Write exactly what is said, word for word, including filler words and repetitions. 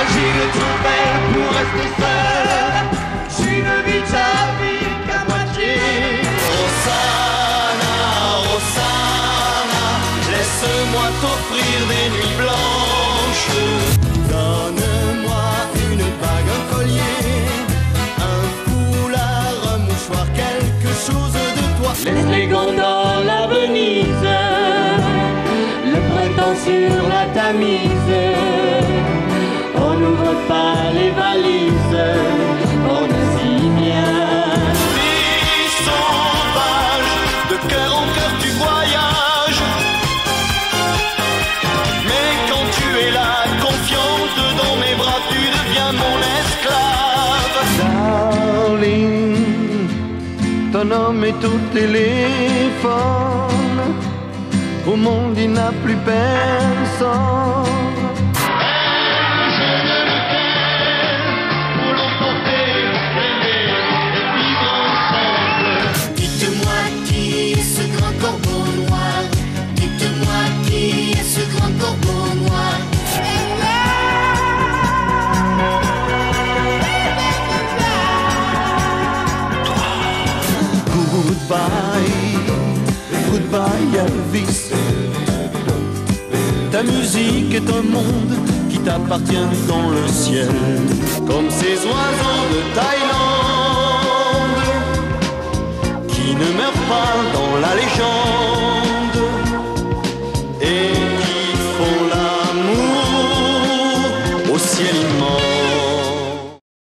Imagine trop belle pour rester seule. Tu ne vis ta vie qu'à moitié. Rosanna, Rosanna, laisse-moi t'offrir des nuits blanches. Donne-moi une bague, un collier, un foulard, un mouchoir, quelque chose de toi. Laisse les gondoles à Venise, le printemps sur la Tamise. On n'ouvre pas les valises, on est si bien. Vie sauvage, de cœur en cœur tu voyages. Mais quand tu es là, confiante dans mes bras, tu deviens mon esclave. Darling, ton homme est au téléphone. Au monde il n'a plus personne. Dites-moi qui est ce grand corbeau noir. Dites-moi qui est ce grand corbeau noir. Goodbye, goodbye Elvis. Ta musique est un monde qui t'appartient dans le ciel, comme ces oiseaux de Thaïlande qui ne meurent pas dans la légende.